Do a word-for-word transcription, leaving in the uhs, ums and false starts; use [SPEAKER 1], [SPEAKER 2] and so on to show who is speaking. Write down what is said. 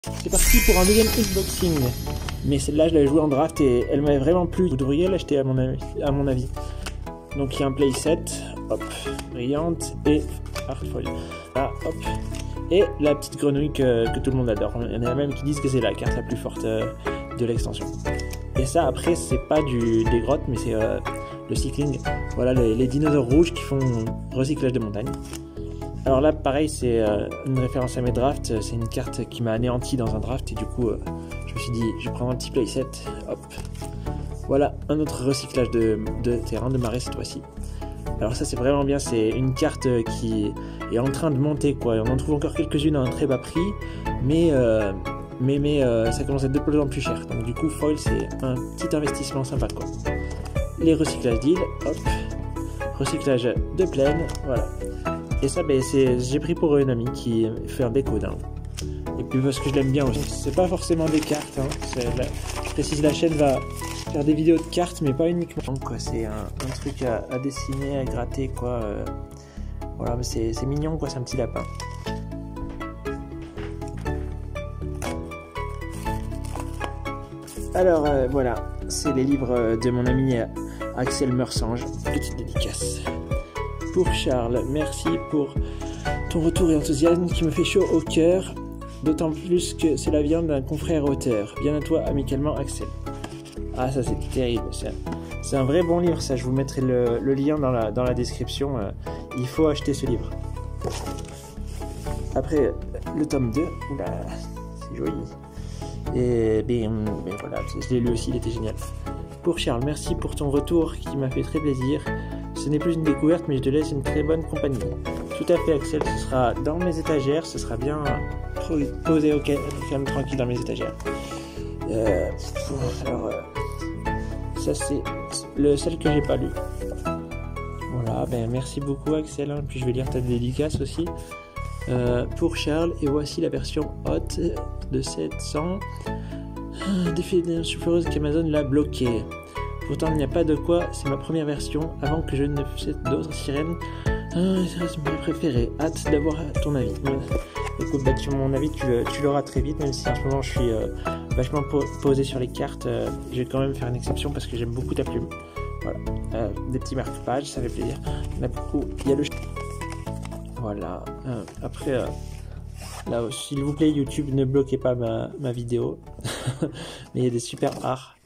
[SPEAKER 1] C'est parti pour un deuxième unboxing. Mais celle-là, je l'avais jouée en draft et elle m'avait vraiment plu. Vous devriez l'acheter à mon avis. À mon avis. Donc il y a un playset, hop, brillante et Artfoil. Là, hop. Et la petite grenouille que, que tout le monde adore. Il y en a même qui disent que c'est la carte la plus forte euh, de l'extension. Et ça, après, c'est pas du, des grottes, mais c'est euh, le cycling. Voilà les, les dinosaures rouges qui font recyclage de montagne. Alors là, pareil, c'est euh, une référence à mes drafts. C'est une carte qui m'a anéanti dans un draft et du coup, euh, je me suis dit, je vais prendre un petit playset. Hop. Voilà, un autre recyclage de, de terrain, de marée cette fois-ci. Alors ça, c'est vraiment bien. C'est une carte qui est en train de monter, quoi. On en trouve encore quelques-unes à un très bas prix, mais euh, mais mais euh, ça commence à être de plus en plus cher. Donc du coup, foil, c'est un petit investissement sympa, quoi. Les recyclages d'îles, hop. Recyclage de plaine, voilà. Et ça, ben, j'ai pris pour une amie qui fait un décode. Hein. Et puis parce que je l'aime bien aussi. C'est pas forcément des cartes. Hein. La, je précise, la chaîne va faire des vidéos de cartes, mais pas uniquement. C'est un, un truc à, à dessiner, à gratter, quoi. Euh, voilà, mais c'est mignon, quoi. C'est un petit lapin. Alors euh, voilà, c'est les livres de mon ami Axel Meursange. Petite dédicace. Pour Charles, merci pour ton retour et enthousiasme qui me fait chaud au cœur, d'autant plus que cela vient d'un confrère auteur. Bien à toi, amicalement, Axel. Ah, ça c'est terrible, c'est un vrai bon livre, ça. Je vous mettrai le, le lien dans la, dans la description. Euh, il faut acheter ce livre. Après, le tome deux, oula, c'est joli. Et ben, ben voilà, je l'ai lu aussi, il était génial. Pour Charles, merci pour ton retour qui m'a fait très plaisir. Ce n'est plus une découverte, mais je te laisse une très bonne compagnie. Tout à fait, Axel, ce sera dans mes étagères, ce sera bien posé au calme, tranquille dans mes étagères. Euh, alors, euh, ça c'est le celle que j'ai pas lu. Voilà, ben merci beaucoup, Axel. Hein, puis je vais lire ta dédicace aussi. Euh, pour Charles, et voici la version haute de sept cents. Défi d'une souffleuse qu'Amazon l'a bloqué. Pourtant, il n'y a pas de quoi, c'est ma première version, avant que je ne fasse d'autres sirènes. Ah, c'est ma préférée. Hâte d'avoir ton avis. Écoute, bah, tu, mon avis, tu, tu l'auras très vite, même si en ce moment je suis euh, vachement po posé sur les cartes. Euh, je vais quand même faire une exception parce que j'aime beaucoup ta plume. Voilà. Euh, des petits marque-pages, ça fait plaisir. Il y en a beaucoup. Il y a le. Voilà. Euh, après, euh, là, s'il vous plaît, YouTube, ne bloquez pas ma, ma vidéo. Mais il y a des super arts.